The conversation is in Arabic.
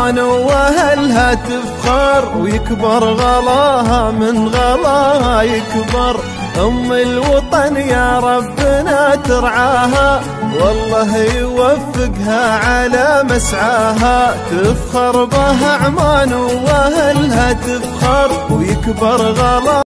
عمان واهلها تفخر، ويكبر غلاها من غلاها يكبر. ام الوطن يا ربنا ترعاها، والله يوفقها على مسعاها. تفخر بها عمان واهلها تفخر، ويكبر غلاها